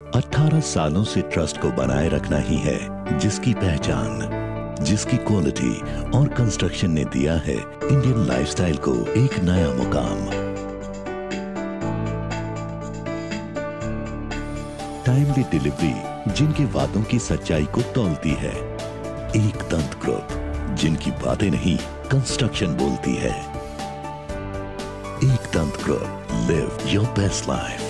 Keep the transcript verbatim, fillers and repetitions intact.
अठारह सालों से ट्रस्ट को बनाए रखना ही है जिसकी पहचान, जिसकी क्वालिटी और कंस्ट्रक्शन ने दिया है इंडियन लाइफस्टाइल को एक नया मुकाम। टाइमली डिलीवरी जिनके वादों की सच्चाई को तौलती है। एक दंत ग्रुप जिनकी बातें नहीं कंस्ट्रक्शन बोलती है। Ekdant group, live your best life.